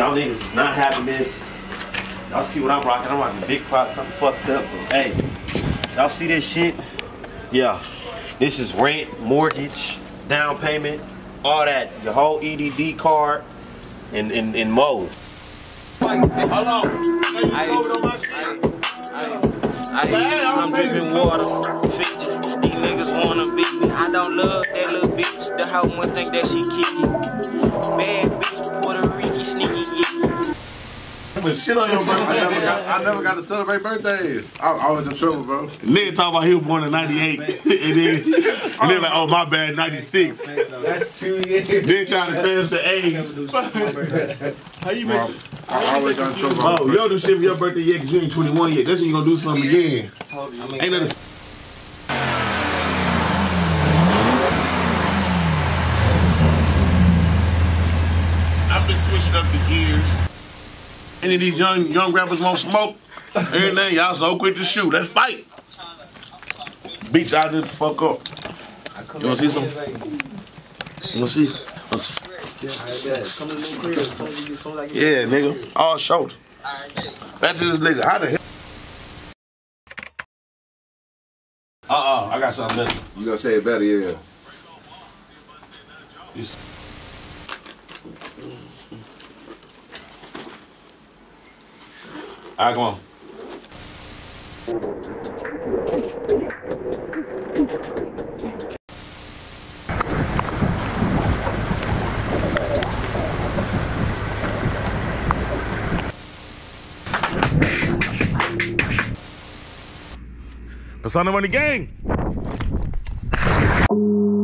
Y'all niggas is not having this. Y'all see what I'm rocking? I'm rocking big props. I'm fucked up. But hey, y'all see this shit? Yeah. This is rent, mortgage, down payment, all that. Your whole EDD card and mode. Hold on. I'm drinking water. Fiji. These niggas wanna beat me. I don't love that little bitch. The hoe one think that she kicky. Bad bitch, Puerto Rican, sneaky yicky. But shit on your birthday. I never got to celebrate birthdays. I'm always in trouble, bro. Nigga talk about he was born in 98. and then like, oh my bad, 96. That's 2 years. Then trying to finish the age. How you make it? I always got in trouble. Oh, you don't do shit for your birthday yet because you ain't 21 yet. That's when you gonna do something again. Ain't nothing. I've been switching up the gears. Any of these young rappers won't smoke. Everything, y'all so quick to shoot. Let's fight. Beat y'all the fuck up. You wanna see something? You wanna see? Yeah, nigga. All shoulder. That's this nigga. How the hell? I got something better. You gonna say it better, yeah. Alright, come on. Persona Money Gang.